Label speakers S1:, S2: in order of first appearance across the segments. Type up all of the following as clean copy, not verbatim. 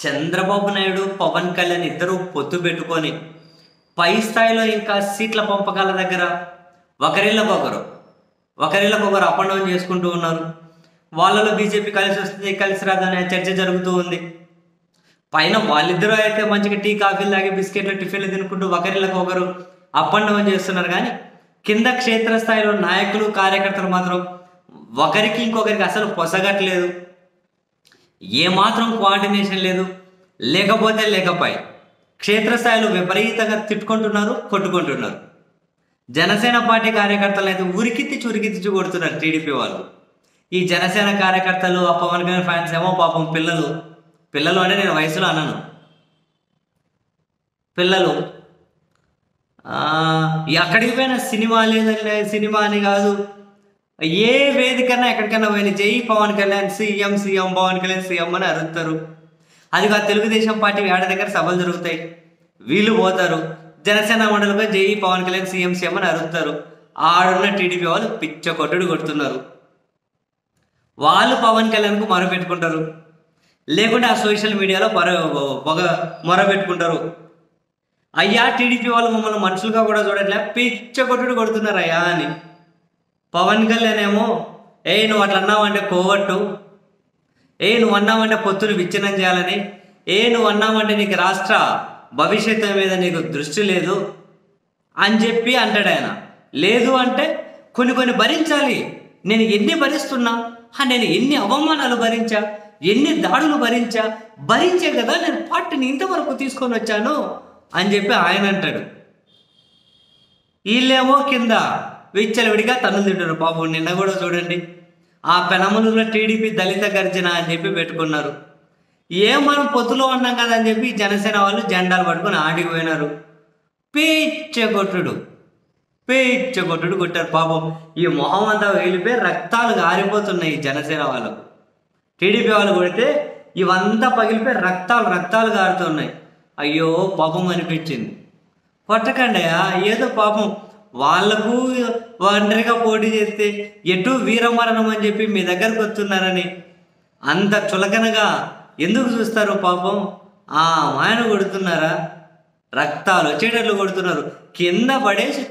S1: చంద్రబాబు నాయుడు, పవన్ కళ్యాణ్ ఇద్దరు పొత్తు పెట్టుకొని పై స్థాయిలో ఇంకా సీట్ల పంపకాల దగ్గర ఒకరిళ్ళకొకరు ఒకరిళ్ళకొకరు అప్ అండ్ డౌన్ చేసుకుంటూ ఉన్నారు. వాళ్ళలో బీజేపీ కలిసి వస్తుంది, కలిసి రాదనే చర్చ జరుగుతూ ఉంది. పైన వాళ్ళిద్దరూ అయితే మంచిగా టీ కాఫీలు తాగి బిస్కెట్లు టిఫిన్లు తినుకుంటూ ఒకరిళ్ళకొకరు అప్ అండ్ డౌన్ చేస్తున్నారు. కానీ కింద క్షేత్రస్థాయిలో నాయకులు, కార్యకర్తలు మాత్రం ఒకరికి ఇంకొకరికి అసలు పొసగట్లేదు. ఏమాత్రం కోఆర్డినేషన్ లేదు. లేకపోతే లేకపోయి క్షేత్రస్థాయిలో విపరీతంగా తిట్టుకుంటున్నారు, కొట్టుకుంటున్నారు. జనసేన పార్టీ కార్యకర్తలు అయితే ఉరికిత్తి కొడుతున్నారు టీడీపీ వాళ్ళు. ఈ జనసేన కార్యకర్తలు, ఆ పవన్ కళ్యాణ్ ఫ్యాన్స్ ఏమో పాపం పిల్లలు అంటే నేను వయసులో అన్నాను, పిల్లలు ఎక్కడికి పోయినా సినిమా లేదని, సినిమా అని కాదు, ఏ వేదికన్నా ఎక్కడికైనా పోయిన జై పవన్ కళ్యాణ్ సీఎం, పవన్ కళ్యాణ్ సీఎం అని అరుస్తారు. అది కాదు తెలుగుదేశం పార్టీ ఏడ దగ్గర సభలు జరుగుతాయి, వీళ్ళు పోతారు. జనసేన మండలిపై జై పవన్ కళ్యాణ్ సీఎం అని అరుస్తారు. ఆడున్న టీడీపీ వాళ్ళు పిచ్చ కొట్టుడు కొడుతున్నారు. వాళ్ళు పవన్ కళ్యాణ్కు మొరపెట్టుకుంటారు, లేకుంటే ఆ సోషల్ మీడియాలో మొరపెట్టుకుంటారు. అయ్యా టీడీపీ వాళ్ళు మమ్మల్ని మనుషులుగా కూడా చూడట్లే, పిచ్చ కొట్టుడు కొడుతున్నారు అయ్యా అని. పవన్ కళ్యాణ్ ఏమో నువ్వు అట్లా అన్నావంటే కోవట్టు, నువ్వు అన్నావంటే పొత్తును విచ్ఛిన్నం చేయాలని, నువ్వు అన్నావంటే నీకు రాష్ట్ర భవిష్యత్తు మీద నీకు దృష్టి లేదు అని చెప్పి అంటాడు ఆయన. లేదు అంటే కొన్ని భరించాలి. నేను ఎన్ని భరిస్తున్నా, నేను ఎన్ని అవమానాలు భరించా, ఎన్ని దాడులు భరించే కదా నేను పార్టీని ఇంతవరకు తీసుకొని వచ్చాను అని చెప్పి ఆయన అంటాడు. వీళ్ళేమో కింద విచ్చలవిడిగా తన్నులు తింటారు. పాపం నిన్న కూడా చూడండి, ఆ పెనమలూరులో టీడీపీ దళిత గర్జన అని చెప్పి పెట్టుకున్నారు. మనం పొత్తులో ఉన్నాం కదా అని చెప్పి జనసేన వాళ్ళు జెండాలు పట్టుకొని ఆడిపోయినారు. పిచ్చ కొట్టుడు కొట్టారు. పాపం ఈ మొహం అంతా వెళ్ళిపోయి రక్తాలు గారిపోతున్నాయి జనసేన వాళ్ళకు. టీడీపీ వాళ్ళు కొడితే ఇవంతా పగిలిపోయి రక్తాలు గారుతున్నాయి. అయ్యో పాపం అనిపించింది. కొట్టకండి, ఏదో పాపం వాళ్లకు ఒంటరిగా పోటీ చేస్తే ఎటు వీరమరణం అని చెప్పి మీ దగ్గరకు వస్తున్నారని అంత చులకనగా ఎందుకు చూస్తారు? పాపం మాయన కొడుతున్నారా, రక్తాలు వచ్చేటట్లు కొడుతున్నారు. కింద పడేసి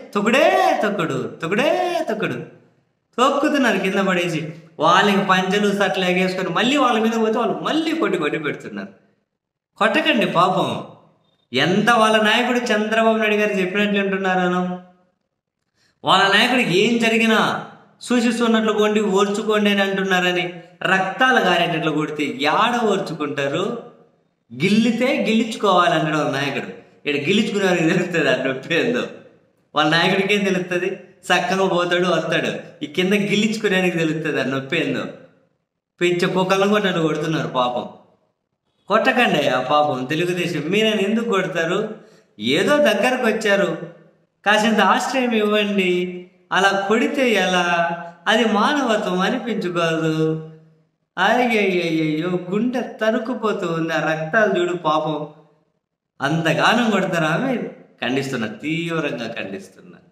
S1: తొక్కుతున్నారు కింద పడేసి. వాళ్ళకి పంచలు సట్లు ఎగేసుకొని మళ్ళీ వాళ్ళ మీద పోతే వాళ్ళు మళ్ళీ కొట్టి పెడుతున్నారు. కొట్టకండి పాపం. ఎంత వాళ్ళ నాయకుడు చంద్రబాబు నాయుడు గారు చెప్పినట్లు వింటున్నారనో, వాళ్ళ నాయకుడికి ఏం జరిగినా సూచిస్తున్నట్లు కొండి ఓర్చుకోండి అని అంటున్నారని రక్తాలు గారేటట్లు కొడితే యాడ ఓర్చుకుంటారు? గిల్లితే గిల్లించుకోవాలన్నాడు వాళ్ళ నాయకుడు. ఇక్కడ గిల్లించుకునేవారికి తెలుస్తుంది ఆ నొప్పి ఏందో. వాళ్ళ నాయకుడికి ఏం తెలుస్తుంది? చక్కగా పోతాడు వస్తాడు. ఈ కింద గిల్లించుకునేవారికి తెలుస్తుంది ఆ నొప్పి ఏందో. పిచ్చ కుక్కలను కొట్టలు కొడుతున్నారు పాపం. కొట్టకండి పాపం తెలుగుదేశం. మీరని ఎందుకు కొడతారు? ఏదో దగ్గరకు వచ్చారు, కాసింత ఆశ్రయం ఇవ్వండి. అలా కొడితే ఎలా? అది మానవత్వం అనిపించుకోదు. అయ్యో గుండె తరుక్కుపోతూ ఉంది. ఆ రక్తాలు చూడు పాపం. అంతగానం కొడతారా? మీరు ఖండిస్తున్నా, తీవ్రంగా ఖండిస్తున్నా.